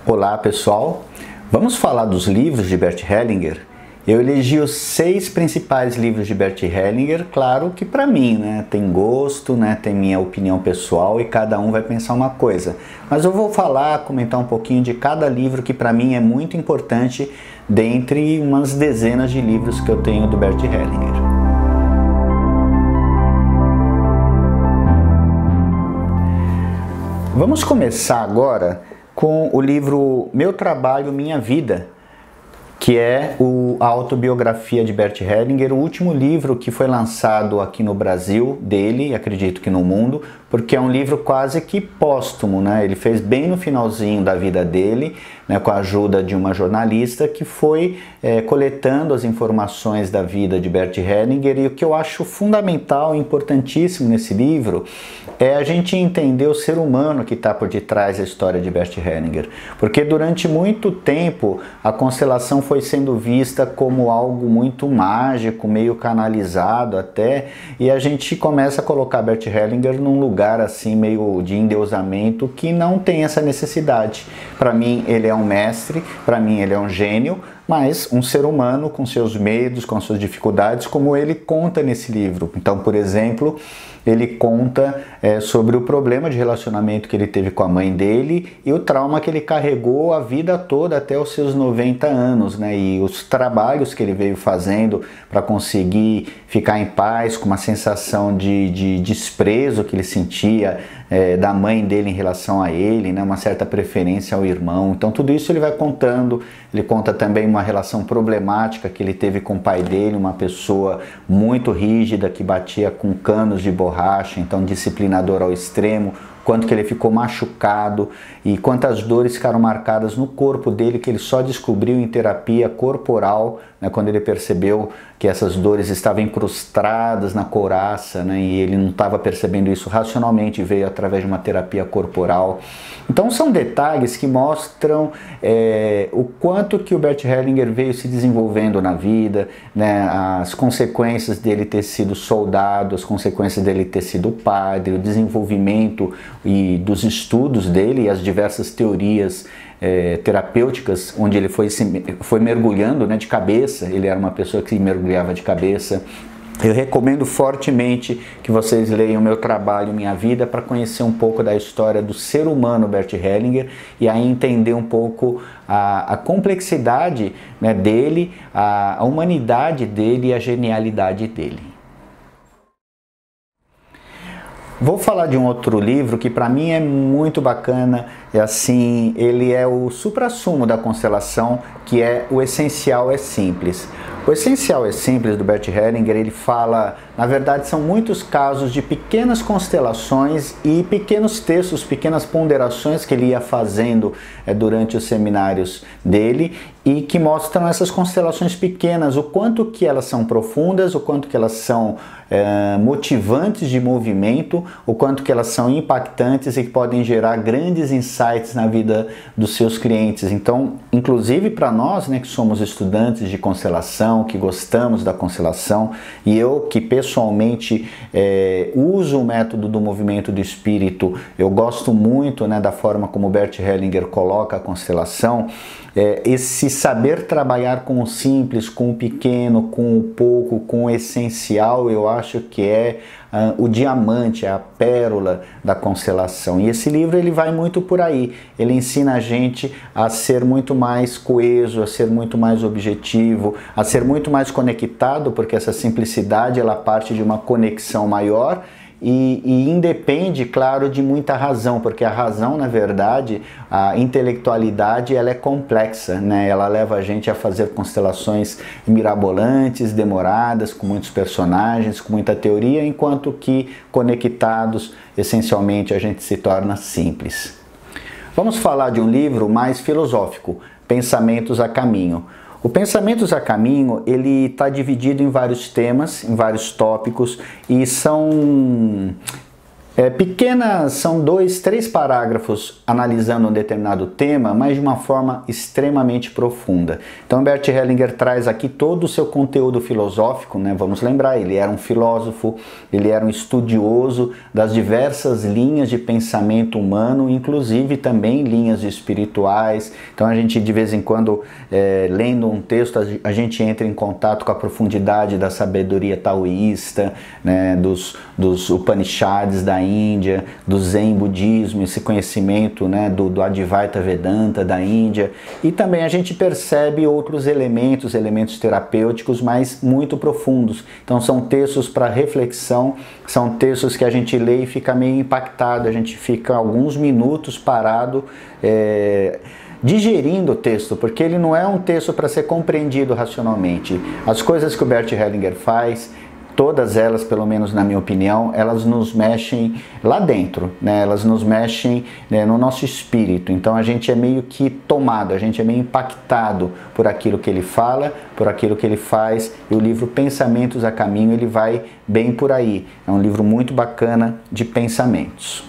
Olá pessoal, vamos falar dos livros de Bert Hellinger. Eu elegi os 6 principais livros de Bert Hellinger, claro que para mim, tem gosto, tem minha opinião pessoal e cada um vai pensar uma coisa. Mas eu vou comentar um pouquinho de cada livro que para mim é muito importante dentre umas dezenas de livros que eu tenho do Bert Hellinger. Vamos começar agora com o livro Meu Trabalho, Minha Vida, que é a autobiografia de Bert Hellinger, o último livro que foi lançado aqui no Brasil dele, acredito que no mundo, porque é um livro quase que póstumo, Ele fez bem no finalzinho da vida dele, com a ajuda de uma jornalista que foi coletando as informações da vida de Bert Hellinger, e o que eu acho fundamental e importantíssimo nesse livro é a gente entender o ser humano que está por detrás da história de Bert Hellinger, porque durante muito tempo a constelação foi sendo vista como algo muito mágico, meio canalizado até, e a gente começa a colocar Bert Hellinger num lugar assim meio de endeusamento que não tem essa necessidade. Para mim ele é um mestre, para mim ele é um gênio, mas um ser humano com seus medos, com suas dificuldades, como ele conta nesse livro. Então, por exemplo, ele conta sobre o problema de relacionamento que ele teve com a mãe dele e o trauma que ele carregou a vida toda até os seus 90 anos, e os trabalhos que ele veio fazendo para conseguir ficar em paz com uma sensação de desprezo que ele sentia da mãe dele em relação a ele, uma certa preferência ao irmão. Então tudo isso ele vai contando. Ele conta também uma relação problemática que ele teve com o pai dele, uma pessoa muito rígida que batia com canos de borracha, então disciplinador ao extremo, quanto que ele ficou machucado e quantas dores ficaram marcadas no corpo dele que ele só descobriu em terapia corporal, quando ele percebeu que essas dores estavam incrustadas na couraça, e ele não estava percebendo isso racionalmente, veio através de uma terapia corporal. Então são detalhes que mostram o quanto que o Bert Hellinger veio se desenvolvendo na vida, as consequências dele ter sido soldado, as consequências dele ter sido padre, o desenvolvimento e dos estudos dele e as diversas teorias terapêuticas, onde ele foi mergulhando de cabeça. Ele era uma pessoa que mergulhava de cabeça. Eu recomendo fortemente que vocês leiam Meu Trabalho, Minha Vida, para conhecer um pouco da história do ser humano Bert Hellinger e aí entender um pouco a complexidade dele, a humanidade dele e a genialidade dele. Vou falar de um outro livro que para mim é muito bacana, ele é o suprassumo da constelação, que é O Essencial é Simples. O Essencial é Simples, do Bert Hellinger, ele fala, na verdade são muitos casos de pequenas constelações e pequenos textos, pequenas ponderações que ele ia fazendo durante os seminários dele e que mostram essas constelações pequenas, o quanto que elas são profundas, o quanto que elas são motivantes de movimento, o quanto que elas são impactantes e que podem gerar grandes insights na vida dos seus clientes. Então, inclusive para nós, que somos estudantes de constelação, que gostamos da constelação, e eu que pessoalmente uso o método do movimento do espírito, eu gosto muito da forma como Bert Hellinger coloca a constelação. Esse saber trabalhar com o simples, com o pequeno, com o pouco, com o essencial, eu acho que é o diamante, a pérola da constelação. E esse livro ele vai muito por aí. Ele ensina a gente a ser muito mais coeso, a ser muito mais objetivo, a ser muito mais conectado, porque essa simplicidade ela parte de uma conexão maior e independe, claro, de muita razão, porque a razão, na verdade, a intelectualidade, ela é complexa, Ela leva a gente a fazer constelações mirabolantes, demoradas, com muitos personagens, com muita teoria, enquanto que conectados, essencialmente, a gente se torna simples. Vamos falar de um livro mais filosófico, Pensamentos a Caminho. O Pensamentos a Caminho, ele está dividido em vários temas, em vários tópicos, e são Pequenas, são 2, 3 parágrafos analisando um determinado tema, mas de uma forma extremamente profunda. Então Bert Hellinger traz aqui todo o seu conteúdo filosófico, né? Vamos lembrar, ele era um filósofo, ele era um estudioso das diversas linhas de pensamento humano, inclusive também linhas espirituais. Então a gente de vez em quando, lendo um texto, a gente entra em contato com a profundidade da sabedoria taoísta, né? dos Upanishads da Índia, do Zen budismo, esse conhecimento, né, do Advaita Vedanta da Índia, e também a gente percebe outros elementos terapêuticos, mas muito profundos. Então são textos para reflexão, são textos que a gente lê e fica meio impactado, a gente fica alguns minutos parado, digerindo o texto, porque ele não é um texto para ser compreendido racionalmente. As coisas que o Bert Hellinger faz, todas elas, pelo menos na minha opinião, elas nos mexem lá dentro, né? Elas nos mexem, né, no nosso espírito. Então a gente é meio que tomado, a gente é meio impactado por aquilo que ele fala, por aquilo que ele faz. E o livro Pensamentos a Caminho, ele vai bem por aí. É um livro muito bacana de pensamentos.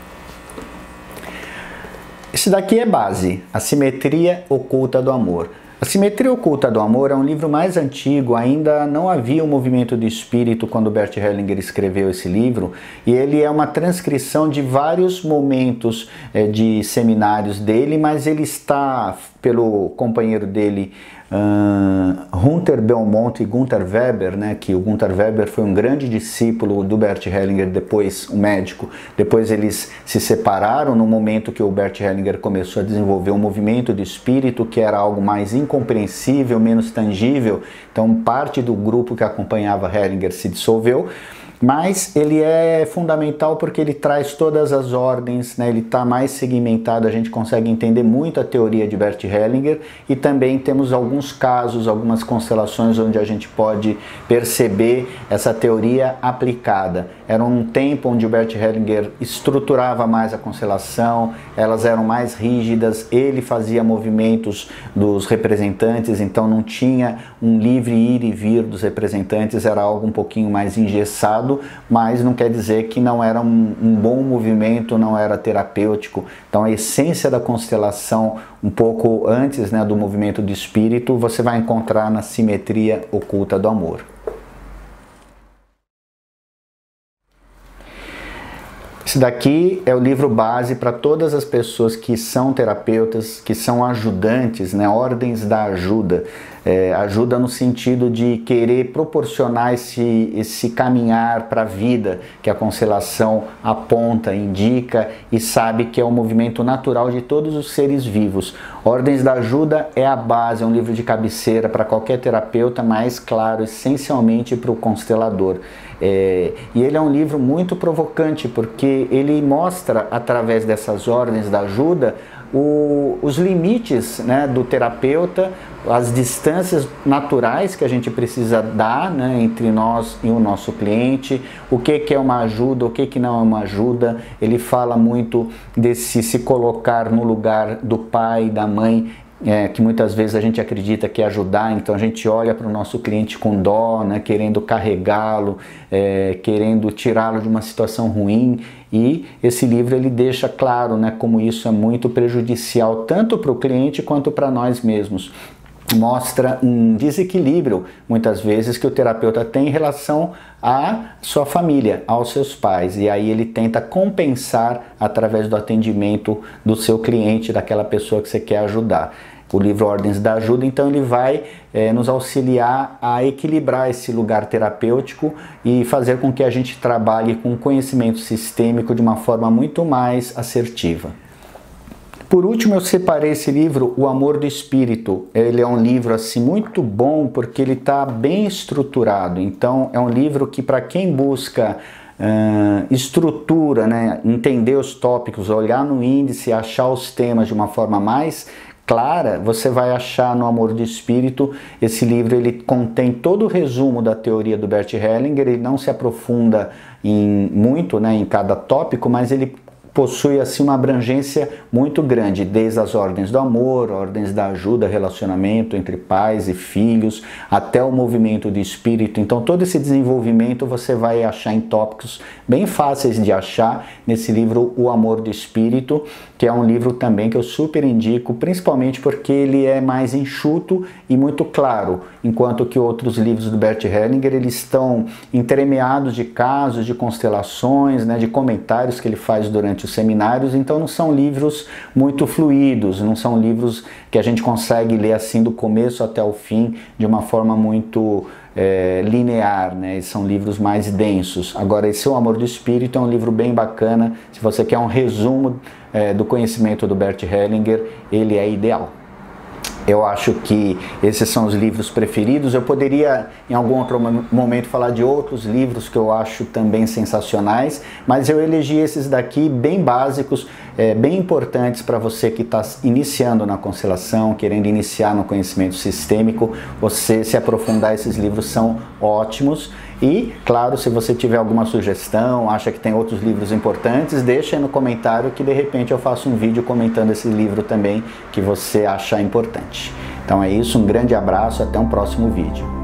Esse daqui é base, A Simetria Oculta do Amor. A Simetria Oculta do Amor é um livro mais antigo, ainda não havia um movimento de espírito quando Bert Hellinger escreveu esse livro, e ele é uma transcrição de vários momentos de seminários dele, mas ele está, pelo companheiro dele, Hunter Belmont e Gunther Weber, né, que o Gunther Weber foi um grande discípulo do Bert Hellinger, depois um médico, depois eles se separaram no momento que o Bert Hellinger começou a desenvolver um movimento de espírito que era algo mais incompreensível, menos tangível. Então parte do grupo que acompanhava Hellinger se dissolveu, mas ele é fundamental porque ele traz todas as ordens, né? Ele está mais segmentado, a gente consegue entender muito a teoria de Bert Hellinger, e também temos alguns casos, algumas constelações onde a gente pode perceber essa teoria aplicada. Era um tempo onde o Bert Hellinger estruturava mais a constelação, elas eram mais rígidas, ele fazia movimentos dos representantes, então não tinha um livre ir e vir dos representantes, era algo um pouquinho mais engessado, mas não quer dizer que não era um bom movimento, não era terapêutico. Então a essência da constelação, um pouco antes, né, do movimento de espírito, você vai encontrar na Simetria Oculta do Amor. Esse daqui é o livro base para todas as pessoas que são terapeutas, que são ajudantes, né? Ordens da ajuda. Ajuda no sentido de querer proporcionar esse caminhar para a vida que a constelação aponta, indica e sabe que é um movimento natural de todos os seres vivos. Ordens da Ajuda é a base, é um livro de cabeceira para qualquer terapeuta, mas claro, essencialmente para o constelador. E ele é um livro muito provocante, porque ele mostra, através dessas ordens da ajuda, os limites, né, do terapeuta, as distâncias naturais que a gente precisa dar, né, entre nós e o nosso cliente, o que é uma ajuda, o que não é uma ajuda. Ele fala muito desse se colocar no lugar do pai, da mãe, que muitas vezes a gente acredita que é ajudar, então a gente olha para o nosso cliente com dó, né, querendo carregá-lo, querendo tirá-lo de uma situação ruim, e esse livro ele deixa claro, né, como isso é muito prejudicial tanto para o cliente quanto para nós mesmos. Mostra um desequilíbrio, muitas vezes, que o terapeuta tem em relação à sua família, aos seus pais, e aí ele tenta compensar através do atendimento do seu cliente, daquela pessoa que você quer ajudar. O livro Ordens da Ajuda, então, ele vai nos auxiliar a equilibrar esse lugar terapêutico e fazer com que a gente trabalhe com conhecimento sistêmico de uma forma muito mais assertiva. Por último, eu separei esse livro, O Amor do Espírito. Ele é um livro assim muito bom porque ele está bem estruturado. Então, é um livro que, para quem busca estrutura, né, entender os tópicos, olhar no índice, achar os temas de uma forma mais clara, você vai achar no Amor do Espírito. Esse livro ele contém todo o resumo da teoria do Bert Hellinger. Ele não se aprofunda muito, né, em cada tópico, mas ele possui assim uma abrangência muito grande, desde as ordens do amor, ordens da ajuda, relacionamento entre pais e filhos, até o movimento de espírito. Então todo esse desenvolvimento você vai achar em tópicos bem fáceis de achar nesse livro O Amor do Espírito, que é um livro também que eu super indico, principalmente porque ele é mais enxuto e muito claro, enquanto que outros livros do Bert Hellinger eles estão entremeados de casos, de constelações, né, de comentários que ele faz durante os seminários. Então não são livros muito fluidos, não são livros que a gente consegue ler assim do começo até o fim de uma forma muito linear, né? São livros mais densos. Agora, esse O Amor do Espírito é um livro bem bacana. Se você quer um resumo do conhecimento do Bert Hellinger, ele é ideal. Eu acho que esses são os livros preferidos. Eu poderia, em algum outro momento, falar de outros livros que eu acho também sensacionais, mas eu elegi esses daqui bem básicos, bem importantes para você que está iniciando na constelação, querendo iniciar no conhecimento sistêmico. Você se aprofundar, esses livros são ótimos. E, claro, se você tiver alguma sugestão, acha que tem outros livros importantes, deixa aí no comentário que de repente eu faço um vídeo comentando esse livro também que você achar importante. Então é isso, um grande abraço, até um próximo vídeo.